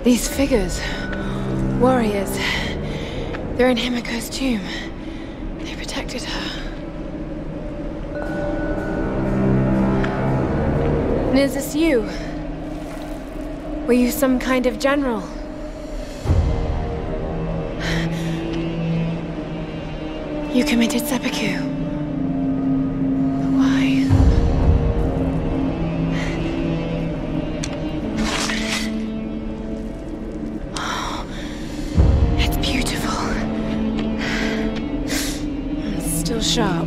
These figures. Warriors. They're in Himiko's tomb. They protected her. And is this you? Were you some kind of general? You committed seppuku. But why? Oh, it's beautiful. It's still sharp.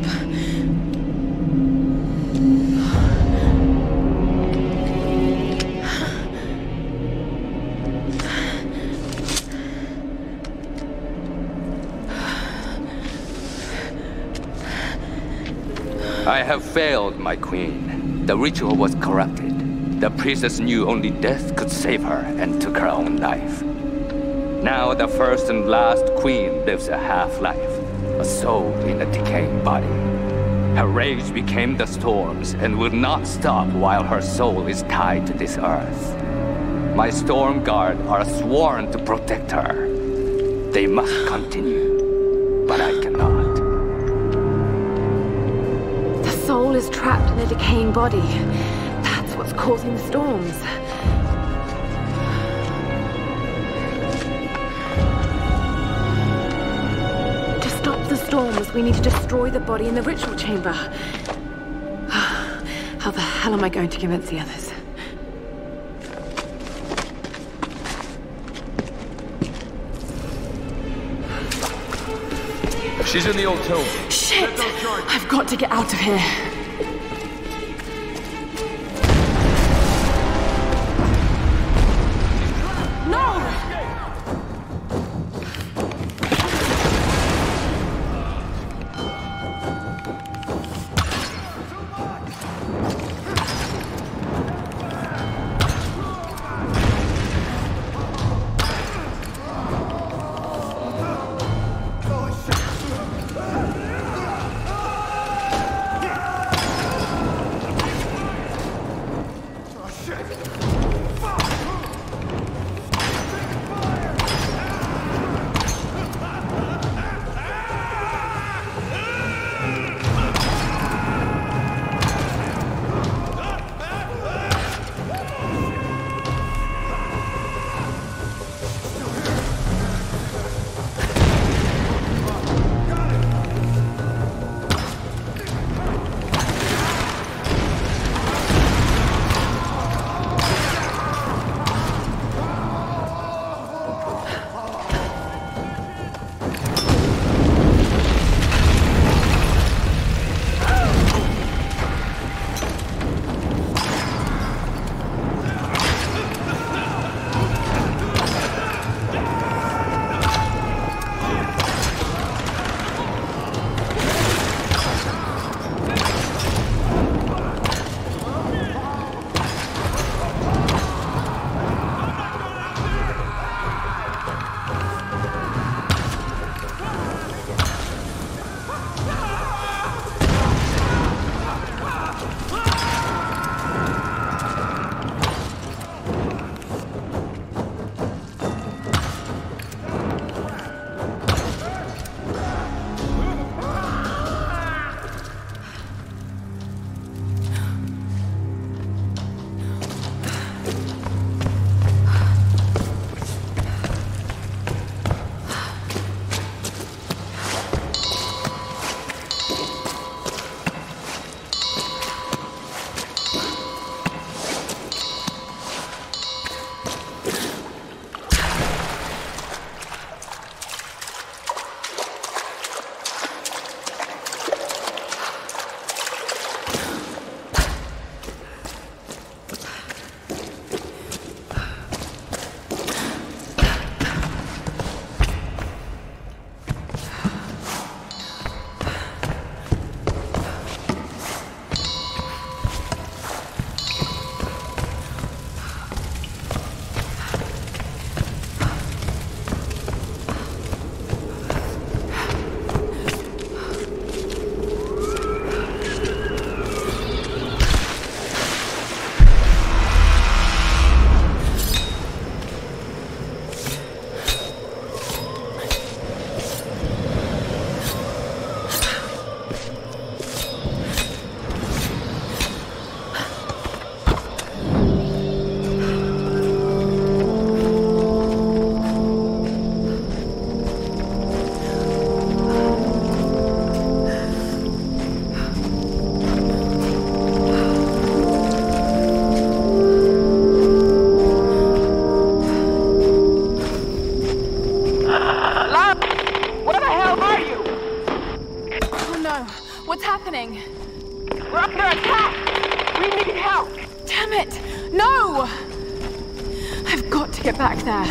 I have failed, my queen. The ritual was corrupted. The priestess knew only death could save her and took her own life. Now the first and last queen lives a half-life, a soul in a decaying body. Her rage became the storms and will not stop while her soul is tied to this earth. My storm guard are sworn to protect her. They must continue, but I cannot. The soul is trapped in a decaying body. That's what's causing the storms. To stop the storms, we need to destroy the body in the ritual chamber. How the hell am I going to convince the others? She's in the old tomb. Shit! I've got to get out of here. Damn it! No! I've got to get back there.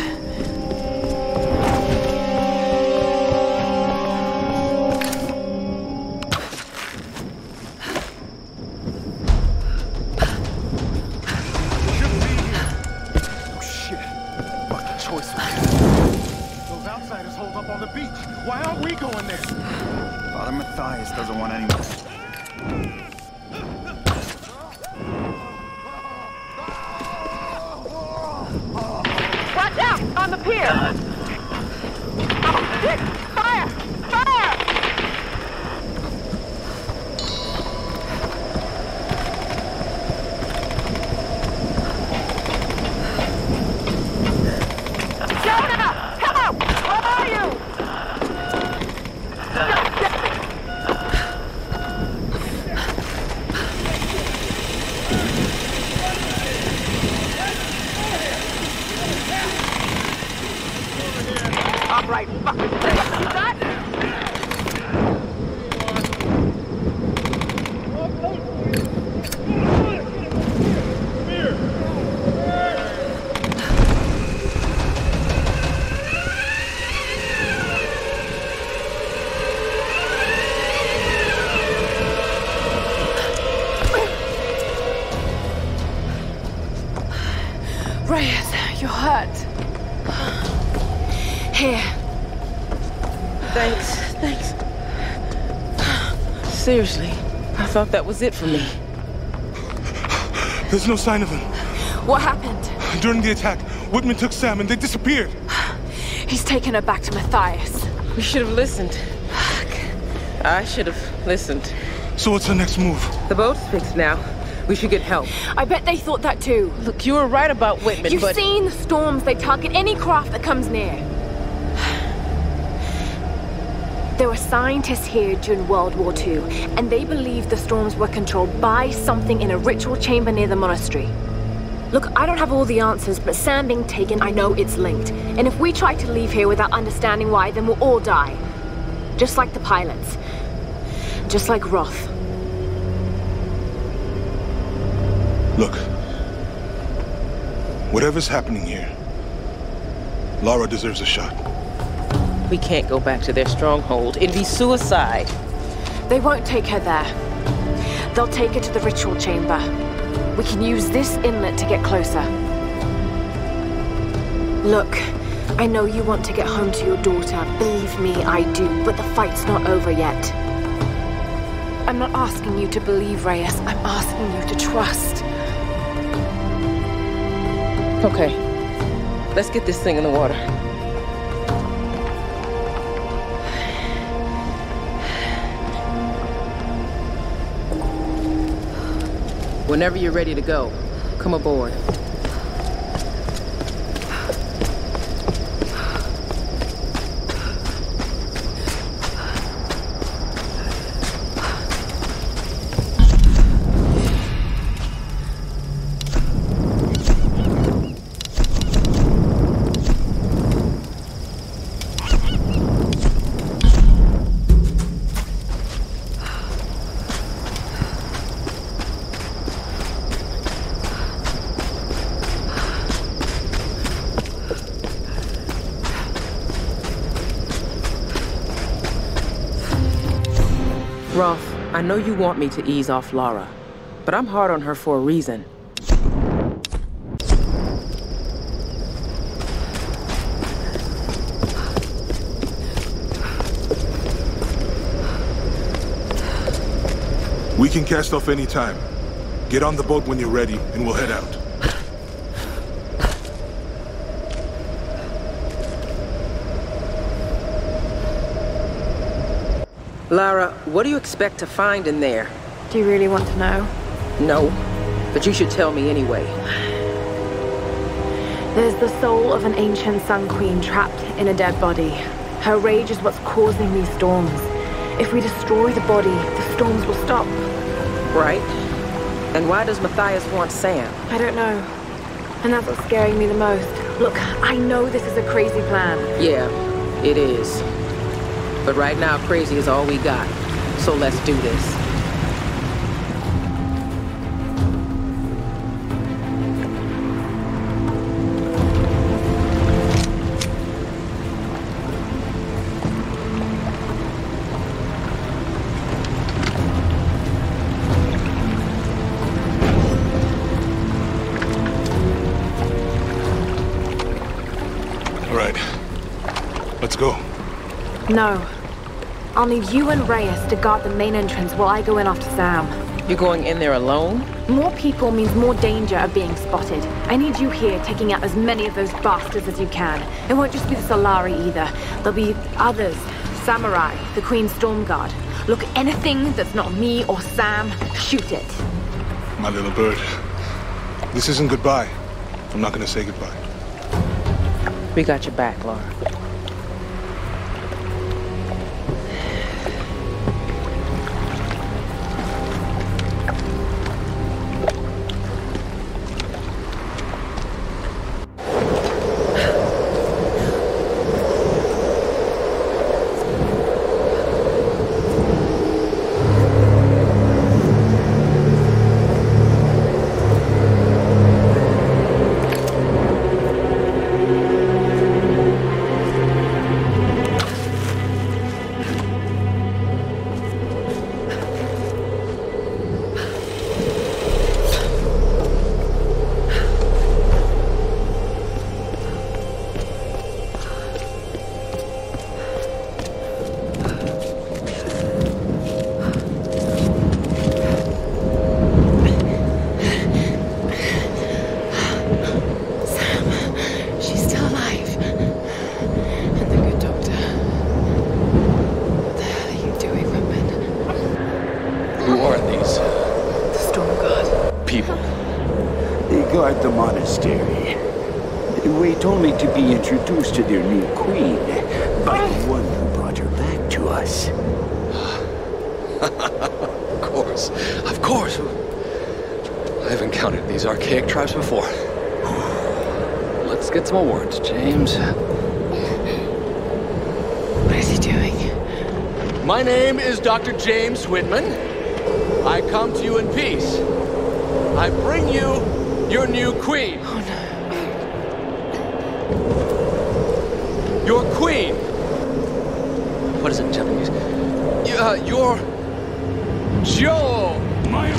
Oh shit. Fucking choice we have. Those outsiders hold up on the beach. Why aren't we going there? Father Matthias doesn't want anyone. Watch out! On the pier! Oh, shit! Fire! Fire! Jonah! Help! Where are you? All right, fucking thing. You got it? Reyes, you're hurt. Here. Thanks. Seriously, I thought that was it for me. There's no sign of him. What happened? During the attack, Whitman took Sam and they disappeared. He's taken her back to Matthias. We should have listened. I should have listened. So what's our next move? The boat's fixed now. We should get help. I bet they thought that too. Look, you were right about Whitman, You've but... seen the storms. They target any craft that comes near. There were scientists here during World War II, and they believed the storms were controlled by something in a ritual chamber near the monastery. Look, I don't have all the answers, but Sam being taken, I know it's linked. And if we try to leave here without understanding why, then we'll all die. Just like the pilots. Just like Roth. Look. Whatever's happening here, Lara deserves a shot. We can't go back to their stronghold. It'd be suicide. They won't take her there. They'll take her to the ritual chamber. We can use this inlet to get closer. Look, I know you want to get home to your daughter. Believe me, I do. But the fight's not over yet. I'm not asking you to believe, Reyes. I'm asking you to trust. Okay. Let's get this thing in the water. Whenever you're ready to go, come aboard. Roth, I know you want me to ease off Lara, but I'm hard on her for a reason. We can cast off any time. Get on the boat when you're ready, and we'll head out. Lara, what do you expect to find in there? Do you really want to know? No, but you should tell me anyway. There's the soul of an ancient Sun Queen trapped in a dead body. Her rage is what's causing these storms. If we destroy the body, the storms will stop. Right? And why does Matthias want Sam? I don't know. And that's what's scaring me the most. Look, I know this is a crazy plan. Yeah, it is. But right now, crazy is all we got. So let's do this. right. Let's go. No. I'll need you and Reyes to guard the main entrance while I go in after Sam. You're going in there alone? More people means more danger of being spotted. I need you here taking out as many of those bastards as you can. It won't just be the Solari either. There'll be others. Samurai, the Queen's Storm Guard. Look, anything that's not me or Sam, shoot it. My little bird. This isn't goodbye. I'm not gonna say goodbye. We got your back, Lara. The monastery. Wait only to be introduced to their new queen by the one who brought her back to us. Of course. I've encountered these archaic tribes before. Let's get some awards, James. What is he doing? My name is Dr. James Whitman. I come to you in peace. I bring you your new queen. Oh, no. Your queen. What is it in Japanese? Your... Joe. My...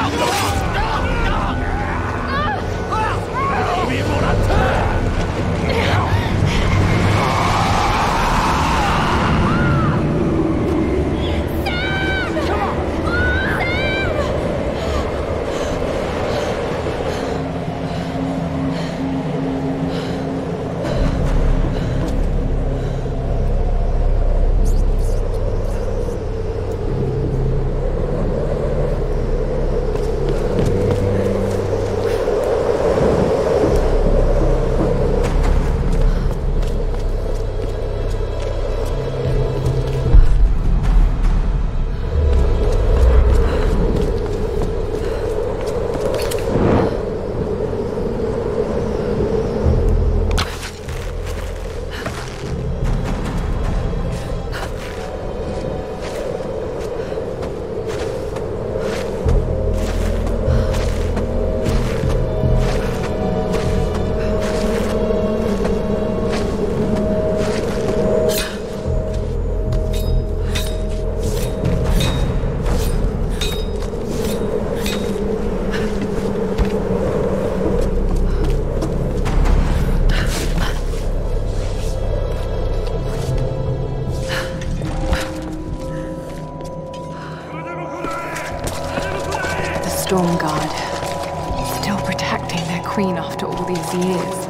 Storm Guard. Still protecting their queen after all these years.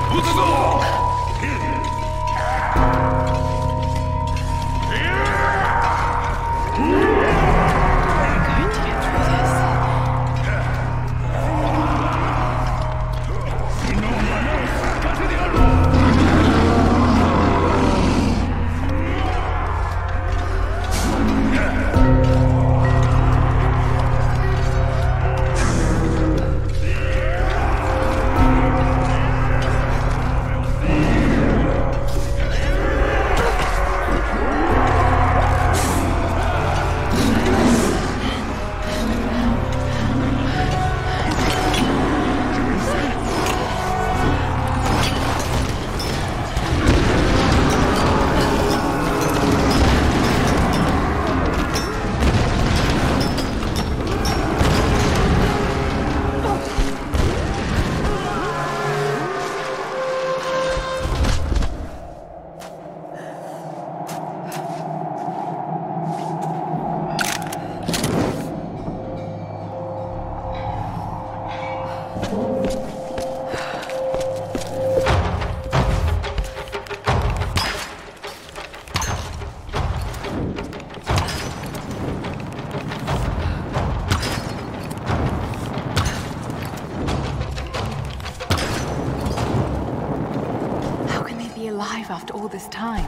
After all this time.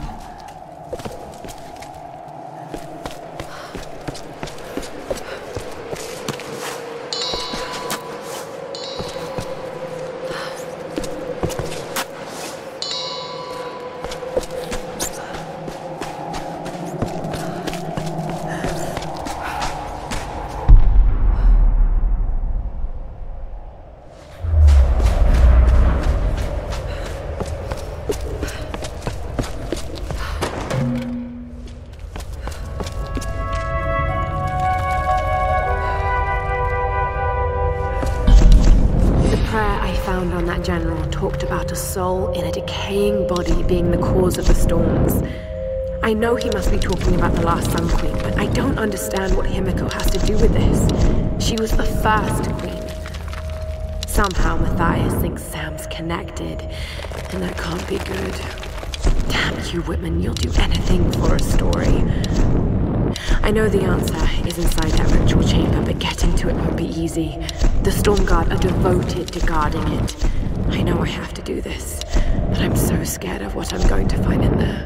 On that general talked about a soul in a decaying body being the cause of the storms. I know he must be talking about the last Sun Queen, but I don't understand what Himiko has to do with this. She was the first queen. Somehow Matthias thinks Sam's connected, and that can't be good. Damn you, Whitman, you'll do anything for a story. I know the answer is inside that ritual chamber, but getting to it won't be easy. The Stormguard are devoted to guarding it. I know I have to do this, but I'm so scared of what I'm going to find in there.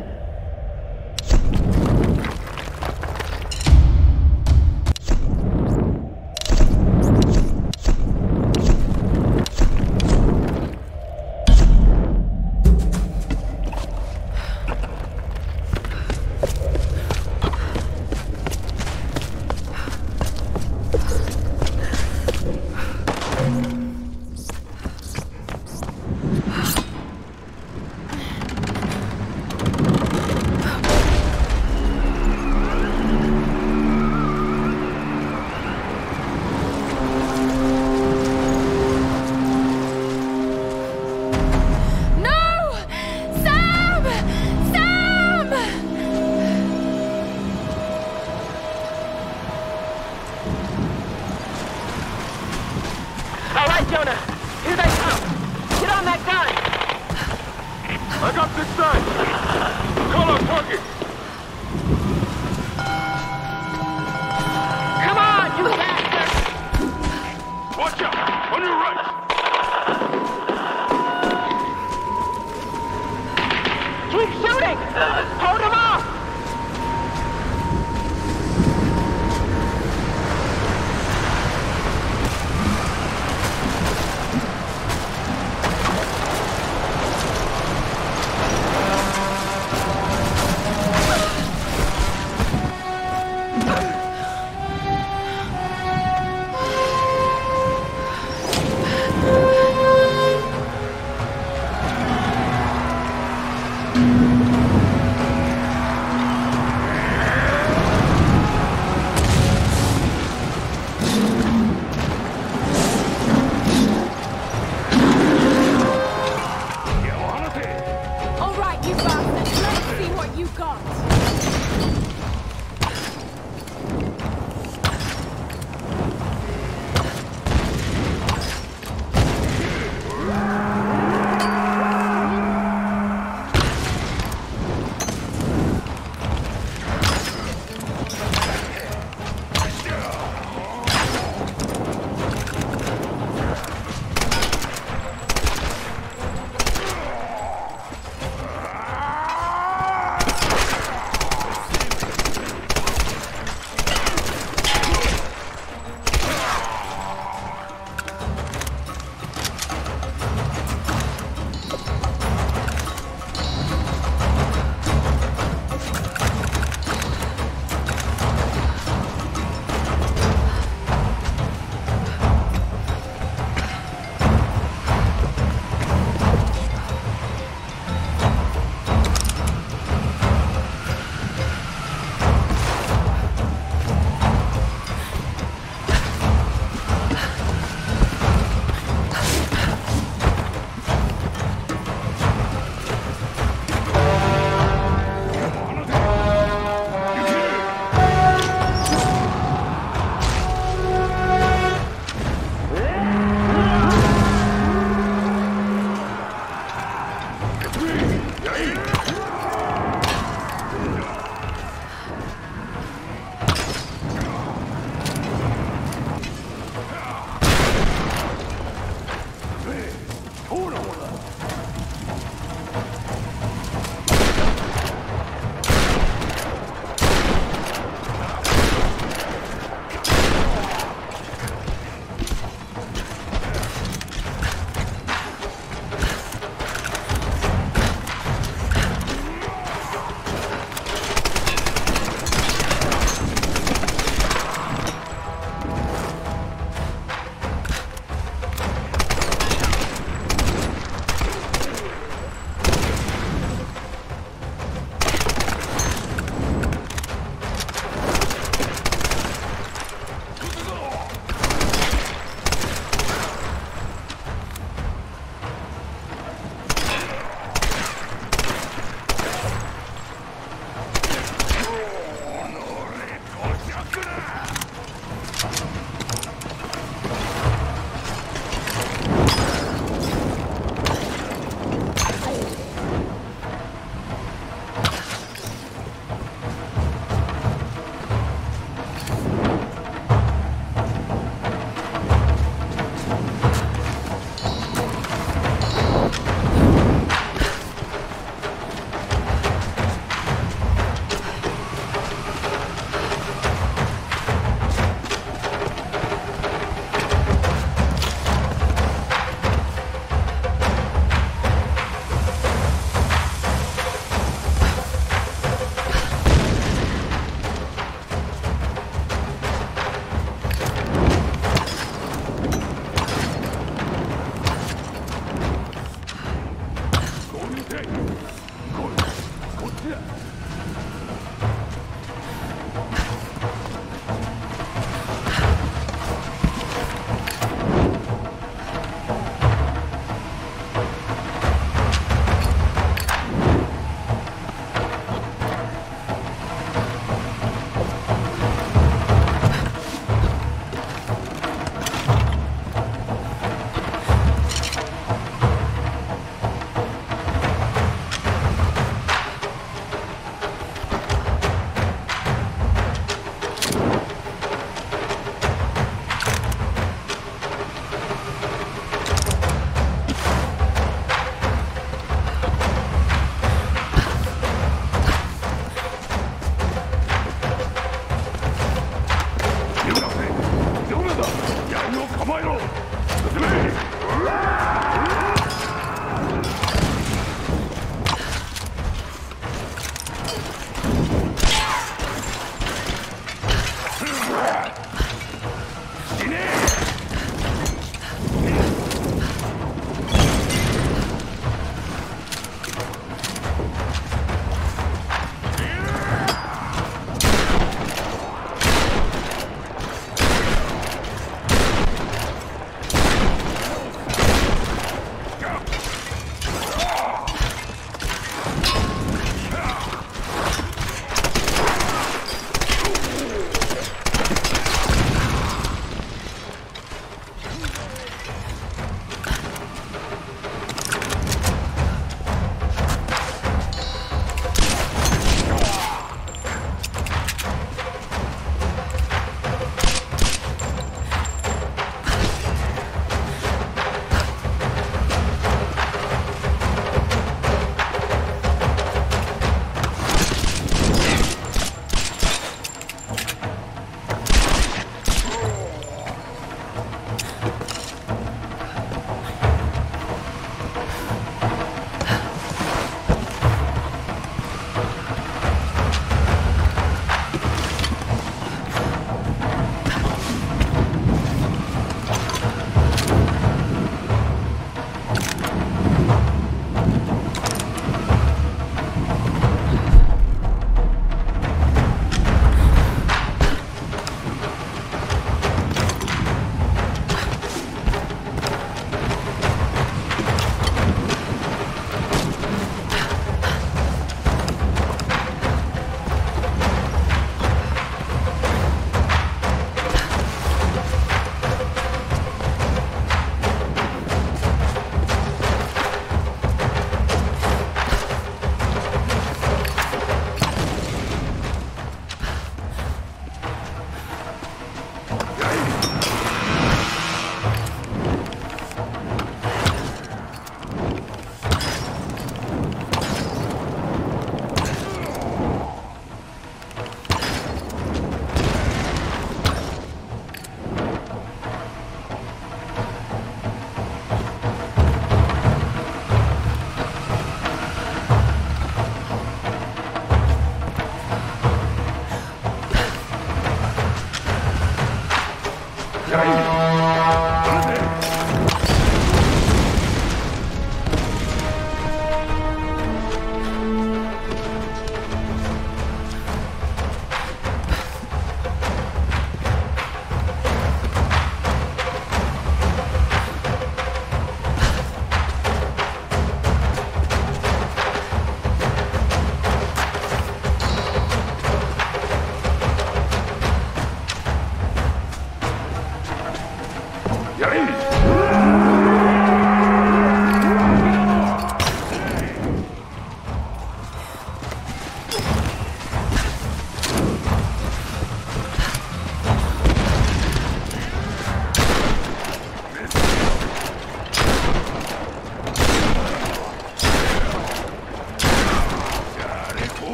Jonah! Here they come! Get on that gun! I got this side! Call our target! Come on, you bastard! Watch out! On your right! Keep shooting! Hold them off!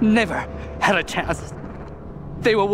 never had a chance. They were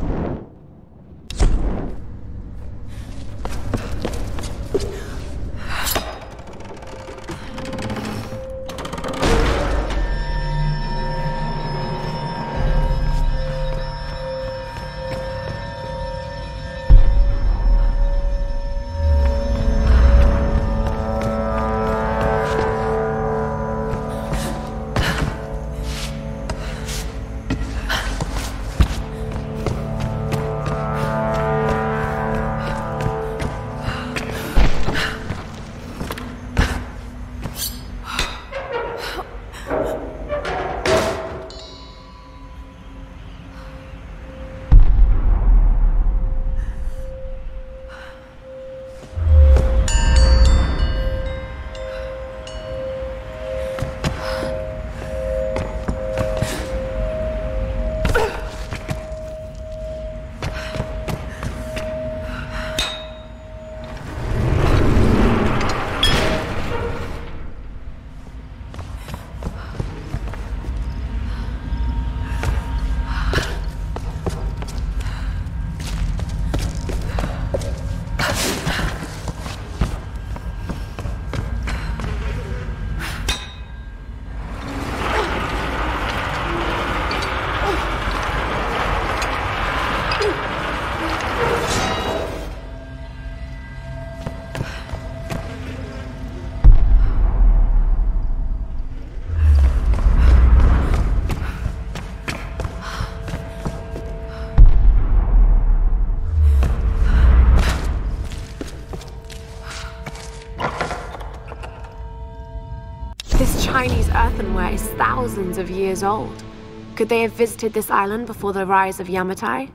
Chinese earthenware is thousands of years old. Could they have visited this island before the rise of Yamatai?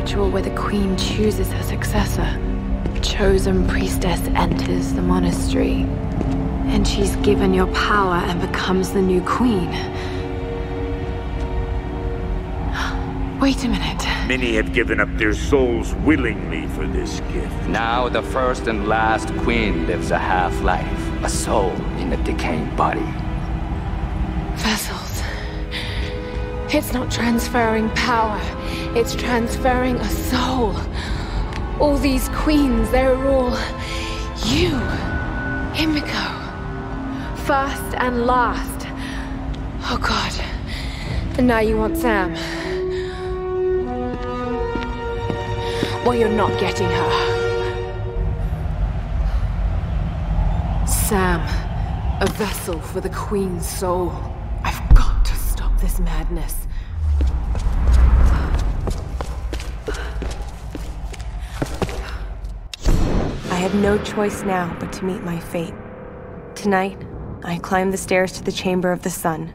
ritual where the queen chooses her successor. Chosen priestess enters the monastery, and she's given your power and becomes the new queen. Wait a minute. Many have given up their souls willingly for this gift. Now the first and last queen lives a half-life, a soul in a decaying body. Vessels. It's not transferring power, it's transferring a soul. All these queens, they're all you, Himiko. First and last. Oh God. And now you want Sam. Well, you're not getting her. Sam, a vessel for the Queen's soul. I've got to stop this madness. I have no choice now but to meet my fate. Tonight, I climb the stairs to the Chamber of the Sun.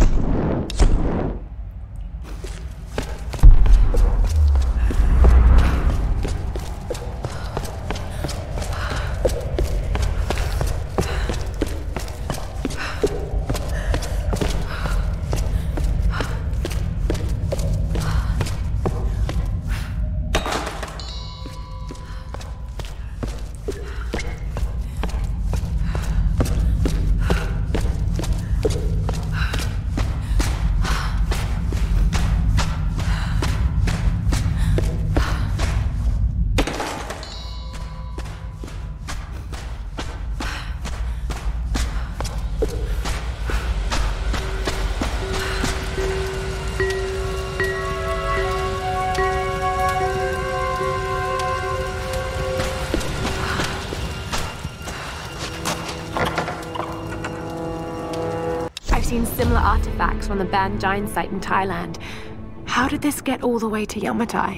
Similar artifacts from the Ban Giant site in Thailand. How did this get all the way to Yamatai?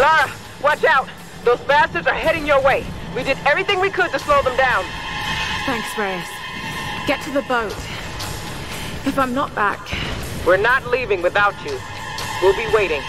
Lara, watch out! Those bastards are heading your way. We did everything we could to slow them down. Thanks, Reyes. Get to the boat. If I'm not back... We're not leaving without you. We'll be waiting.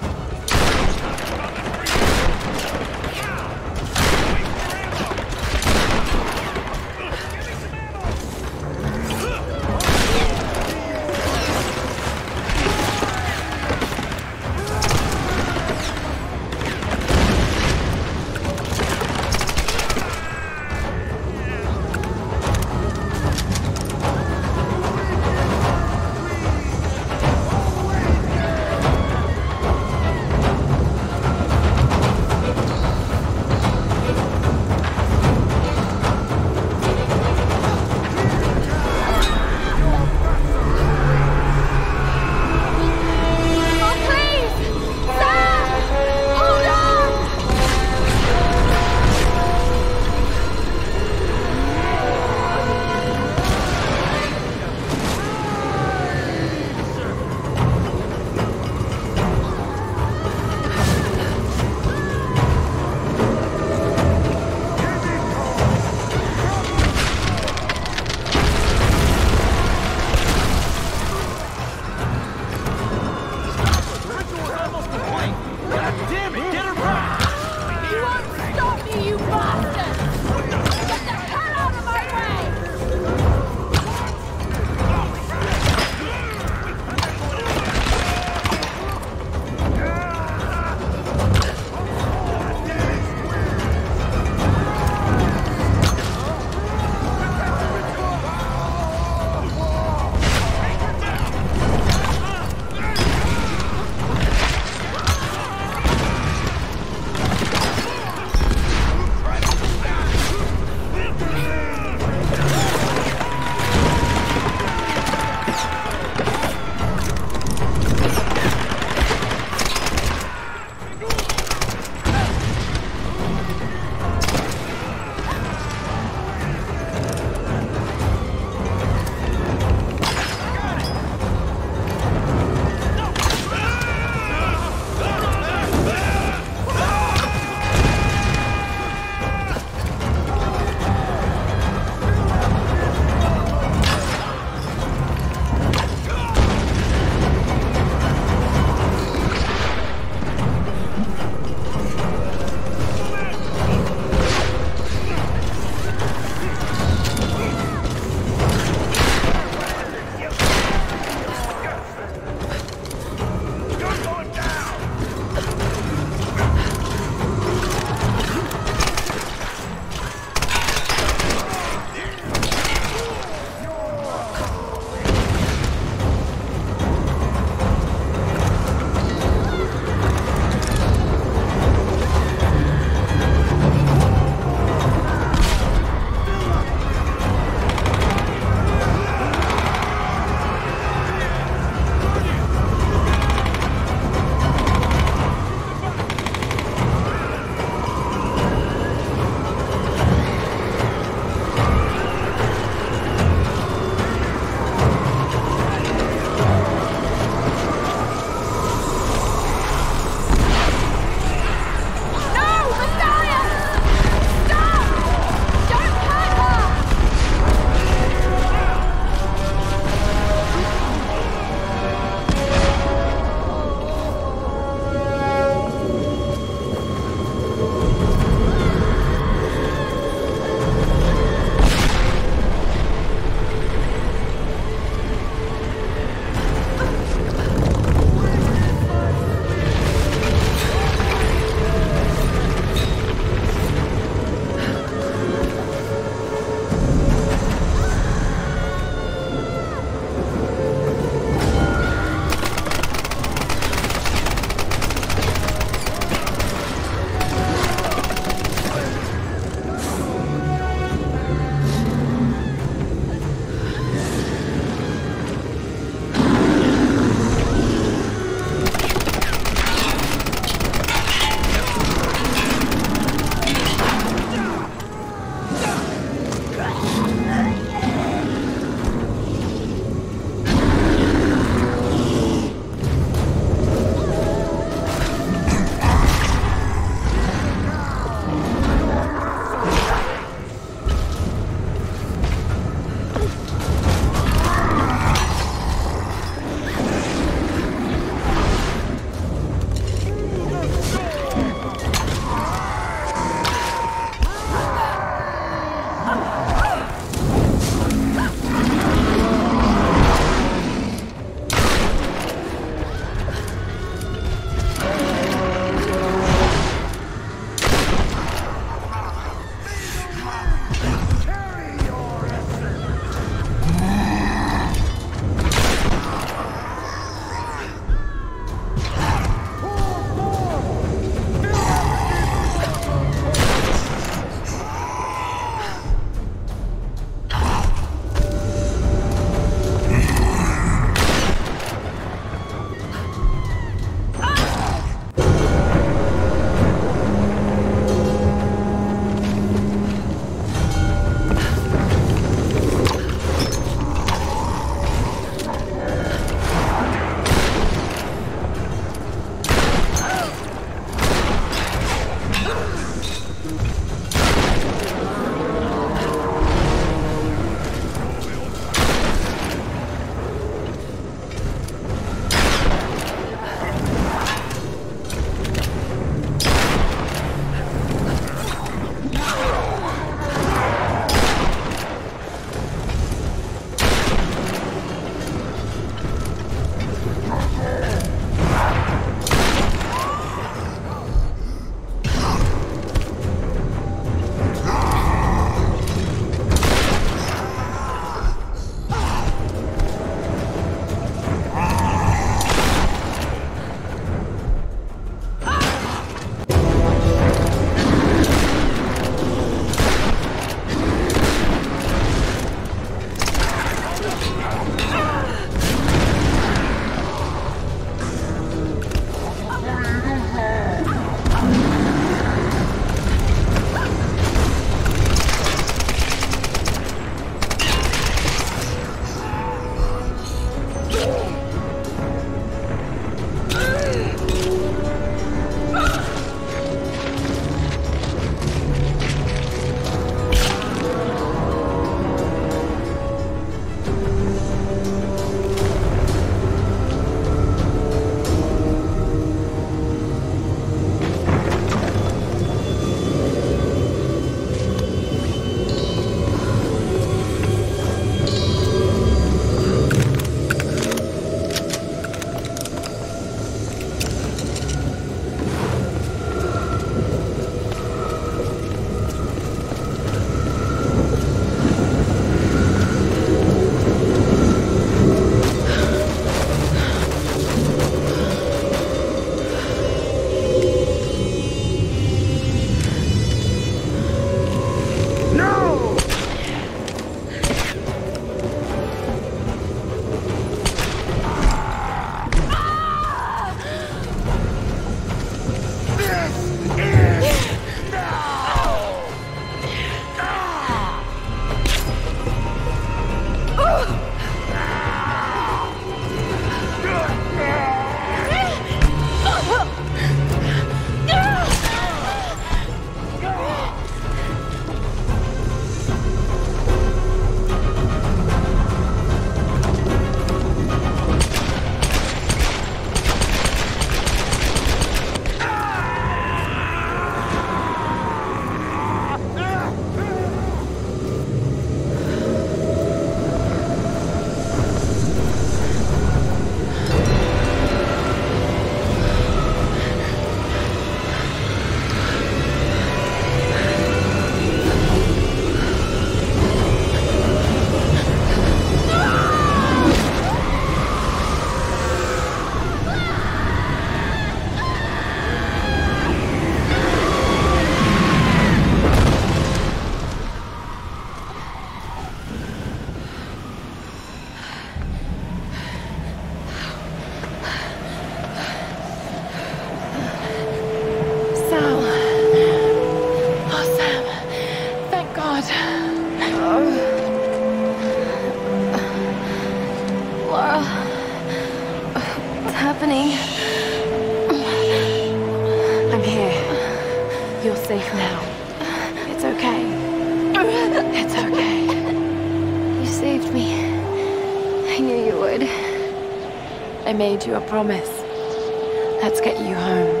safe now. It's okay. It's okay. You saved me. I knew you would. I made you a promise. Let's get you home.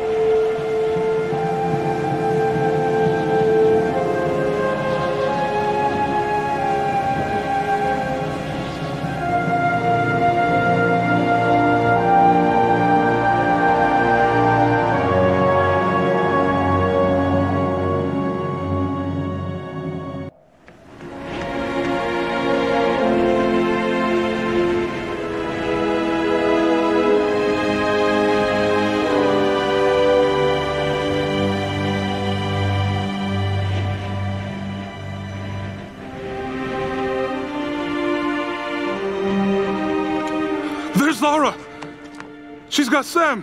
There's Lara! She's got Sam!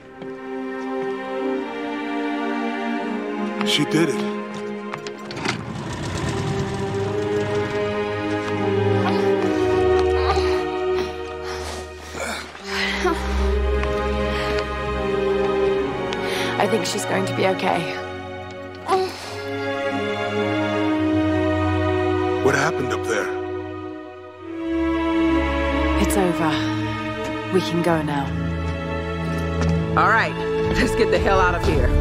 She did it. I think she's going to be okay. What happened up there? It's over. We can go now. All right, let's get the hell out of here.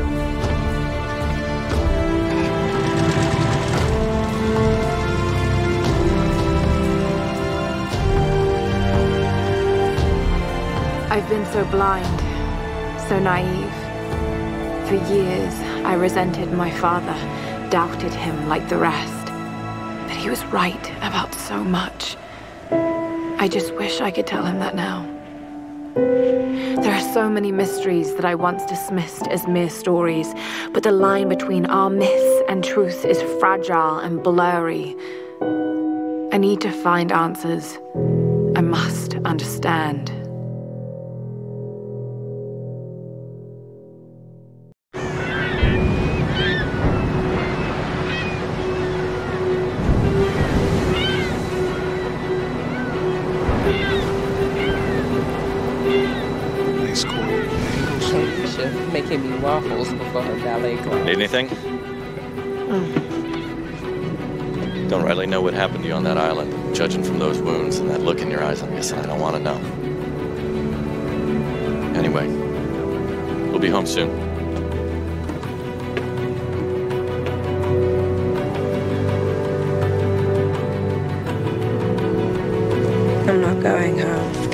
I've been so blind, so naive. For years, I resented my father, doubted him like the rest. But he was right about so much. I just wish I could tell him that now. There are so many mysteries that I once dismissed as mere stories, but the line between our myths and truth is fragile and blurry. I need to find answers. I must understand. Making me waffles before her ballet class. Need anything? Don't really know what happened to you on that island. Judging from those wounds and that look in your eyes, I'm guessing I don't want to know. Anyway, we'll be home soon. I'm not going home.